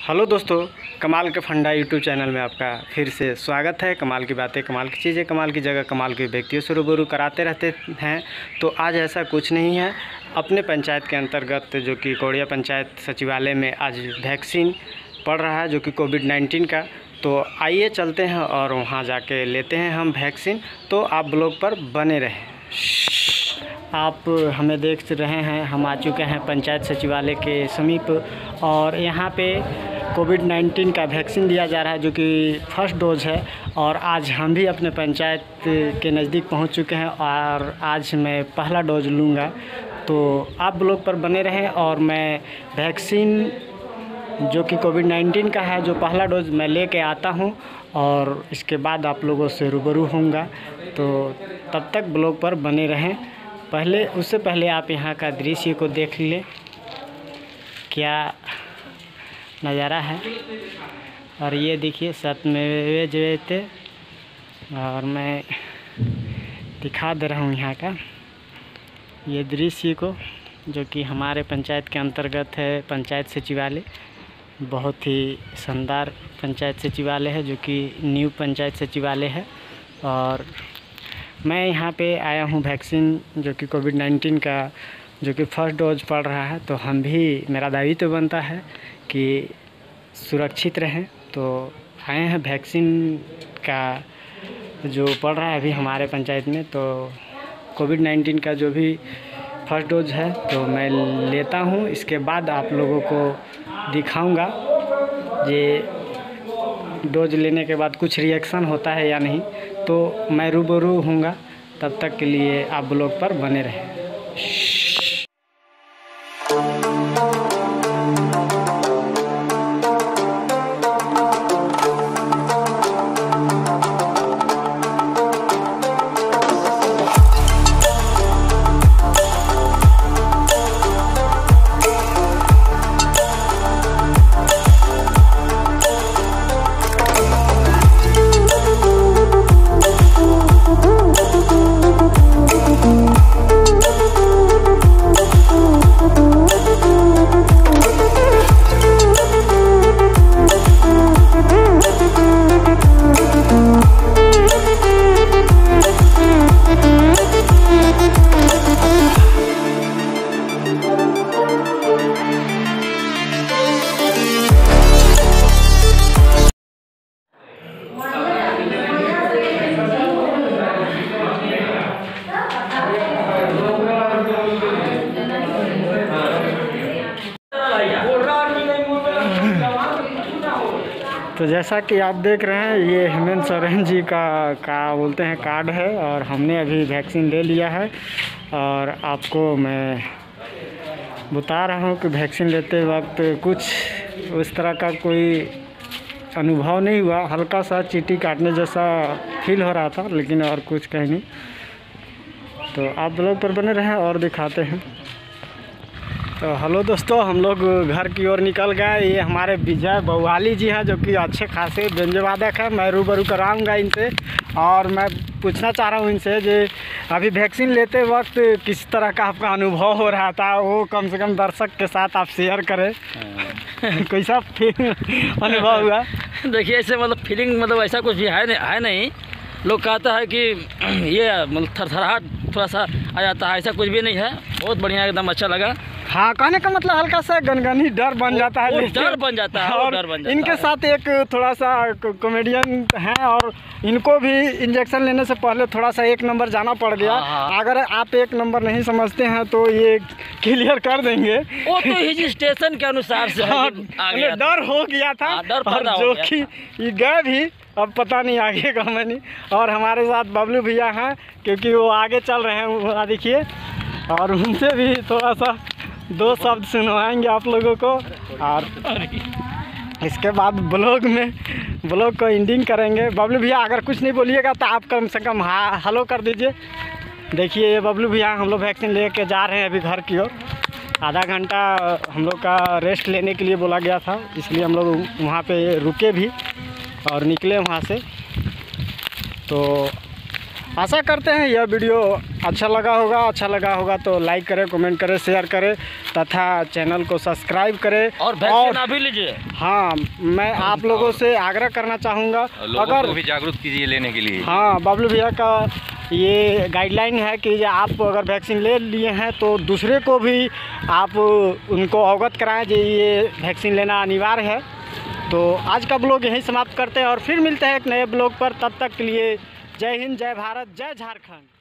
Hello दोस्तों, कमाल के फंडा यूट्यूब चैनल में आपका फिर से स्वागत है। कमाल की बातें, कमाल की चीज़ें, कमाल की जगह, कमाल के व्यक्तियों से रूबरू कराते रहते हैं। तो आज ऐसा कुछ नहीं है। अपने पंचायत के अंतर्गत जो कि कौड़िया पंचायत सचिवालय में आज वैक्सीन पड़ रहा है, जो कि कोविड-19 का। तो आइए चलते हैं और वहाँ जाके लेते हैं हम वैक्सीन। तो आप ब्लॉग पर बने रहें। आप हमें देख रहे हैं, हम आ चुके हैं पंचायत सचिवालय के समीप और यहाँ पे कोविड-19 का वैक्सीन दिया जा रहा है, जो कि फर्स्ट डोज है। और आज हम भी अपने पंचायत के नज़दीक पहुँच चुके हैं और आज मैं पहला डोज लूँगा। तो आप ब्लॉग पर बने रहें और मैं वैक्सीन जो कि कोविड-19 का है, जो पहला डोज मैं लेके आता हूँ और इसके बाद आप लोगों से रूबरू होऊंगा। तो तब तक ब्लॉग पर बने रहें। उससे पहले आप यहाँ का दृश्य को देख लें, क्या नज़ारा है। और ये देखिए सत्यमेव जयते, और मैं दिखा दे रहा हूँ यहाँ का ये दृश्य को, जो कि हमारे पंचायत के अंतर्गत है। पंचायत सचिवालय बहुत ही शानदार पंचायत सचिवालय है, जो कि न्यू पंचायत सचिवालय है। और मैं यहाँ पे आया हूँ वैक्सीन जो कि कोविड-19 का, जो कि फर्स्ट डोज पड़ रहा है। तो हम भी, मेरा दायित्व तो बनता है कि सुरक्षित रहें। तो आए हैं वैक्सीन का जो पड़ रहा है अभी हमारे पंचायत में। तो कोविड-19 का जो भी फर्स्ट डोज है तो मैं लेता हूँ। इसके बाद आप लोगों को दिखाऊंगा ये डोज लेने के बाद कुछ रिएक्शन होता है या नहीं। तो मैं रूबरू होऊंगा। तब तक के लिए आप ब्लॉग पर बने रहें। तो जैसा कि आप देख रहे हैं, ये हेमंत सोरेन जी का बोलते हैं कार्ड है। और हमने अभी वैक्सीन ले लिया है और आपको मैं बता रहा हूँ कि वैक्सीन लेते वक्त कुछ उस तरह का कोई अनुभव नहीं हुआ। हल्का सा चींटी काटने जैसा फील हो रहा था, लेकिन और कुछ कहीं नहीं। तो आप ब्लॉग पर बने रहें और दिखाते हैं। तो हेलो दोस्तों, हम लोग घर की ओर निकल गए। ये हमारे विजय बवाली जी हैं, जो कि अच्छे खासे व्यंजनवादक हैं। मैं रूबरू कराऊंगा इनसे और मैं पूछना चाह रहा हूँ इनसे जो अभी वैक्सीन लेते वक्त किस तरह का आपका अनुभव हो रहा था, वो कम से कम दर्शक के साथ आप शेयर करें। कैसा अनुभव हुआ? देखिए, ऐसे मतलब फीलिंग मतलब ऐसा कुछ भी है नहीं। लोग कहता है कि ये मतलब थरथराहट थोड़ा सा आ जाता है, ऐसा कुछ भी नहीं है। बहुत बढ़िया, एकदम अच्छा लगा। हाँ, कहने का मतलब हल्का सा गनगनी डर बन जाता है। डर बन जाता है और डर बन जाता है। इनके साथ एक थोड़ा सा कॉमेडियन हैं और इनको भी इंजेक्शन लेने से पहले थोड़ा सा 1 नंबर जाना पड़ गया। अगर आप 1 नंबर नहीं समझते हैं तो ये क्लियर कर देंगे। वो तो रजिस्ट्रेशन के अनुसार से डर हो गया था। और जो कि ये गए भी, अब पता नहीं आगे का मैं नहीं। और हमारे साथ बबलू भैया हैं, क्योंकि वो आगे चल रहे हैं, वहाँ देखिए। और उनसे भी थोड़ा सा 2 शब्द सुनवाएंगे आप लोगों को। और इसके बाद ब्लॉग को एंडिंग करेंगे। बबलू भैया अगर कुछ नहीं बोलिएगा तो आप कम से कम हेलो कर दीजिए। देखिए, ये बबलू भैया, हम लोग वैक्सीन लेके जा रहे हैं अभी घर की ओर। आधा घंटा हम लोग का रेस्ट लेने के लिए बोला गया था, इसलिए हम लोग वहाँ पे रुके भी और निकले वहाँ से। तो आशा करते हैं यह वीडियो अच्छा लगा होगा तो लाइक करें, कमेंट करें, शेयर करें तथा चैनल को सब्सक्राइब करें और वैक्सीन आप भी लीजिए। हाँ, मैं आप लोगों से आग्रह करना चाहूँगा, अगर भी जागरूक कीजिए लेने के लिए। हाँ, बबलू भैया का ये गाइडलाइन है कि आप अगर वैक्सीन ले लिए हैं तो दूसरे को भी आप उनको अवगत कराएं कि ये वैक्सीन लेना अनिवार्य है। तो आज का ब्लॉग यहीं समाप्त करते हैं और फिर मिलते हैं एक नए ब्लॉग पर। तब तक के लिए जय हिंद, जय भारत, जय झारखंड।